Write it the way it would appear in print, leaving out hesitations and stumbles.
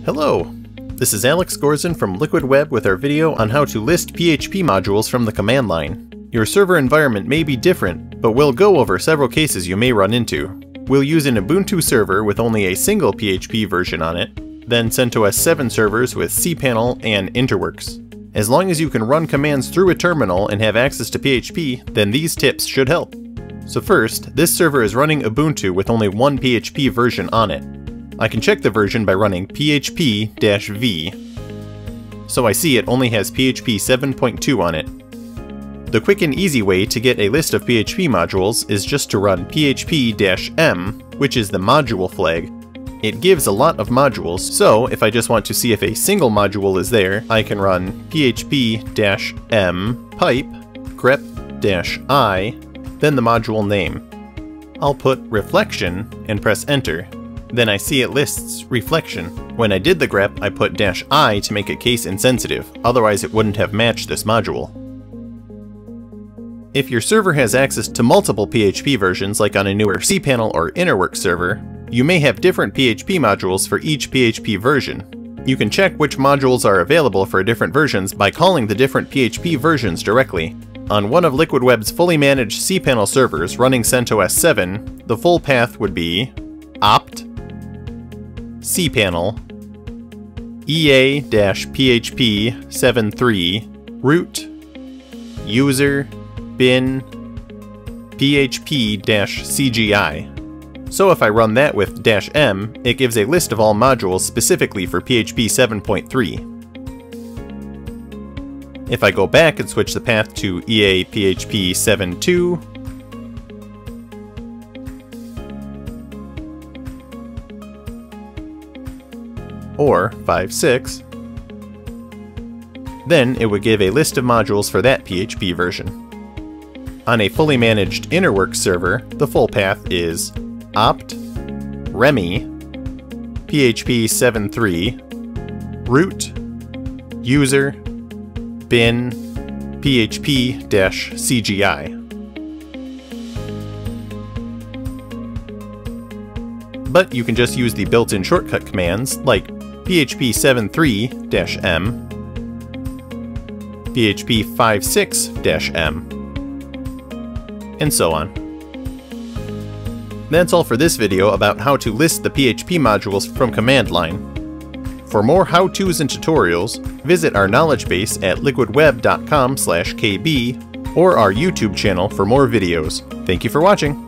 Hello! This is Alex Gorzen from Liquid Web with our video on how to list PHP modules from the command line. Your server environment may be different, but we'll go over several cases you may run into. We'll use an Ubuntu server with only a single PHP version on it, then CentOS 7 servers with cPanel and Interworks. As long as you can run commands through a terminal and have access to PHP, then these tips should help. So first, this server is running Ubuntu with only one PHP version on it. I can check the version by running php-v. So I see it only has PHP 7.2 on it. The quick and easy way to get a list of PHP modules is just to run php-m, which is the module flag. It gives a lot of modules, so if I just want to see if a single module is there, I can run php-m pipe grep-i, then the module name. I'll put reflection and press enter. Then I see it lists reflection. When I did the grep, I put -i to make it case insensitive, otherwise it wouldn't have matched this module. If your server has access to multiple PHP versions, like on a newer cPanel or Interworks server, you may have different PHP modules for each PHP version. You can check which modules are available for different versions by calling the different PHP versions directly. On one of Liquid Web's fully managed cPanel servers running CentOS 7, the full path would be opt cPanel ea-php-73 root user bin php-cgi. So if I run that with -m, it gives a list of all modules specifically for PHP 7.3. If I go back and switch the path to ea-php-72, or 5.6, then it would give a list of modules for that PHP version. On a fully managed Interworks server, the full path is opt remi php-73 root user bin php-cgi. But you can just use the built-in shortcut commands like php-73-m, php-56-m, and so on. That's all for this video about how to list the PHP modules from command line. For more how-tos and tutorials, visit our knowledge base at liquidweb.com/kb or our YouTube channel for more videos. Thank you for watching!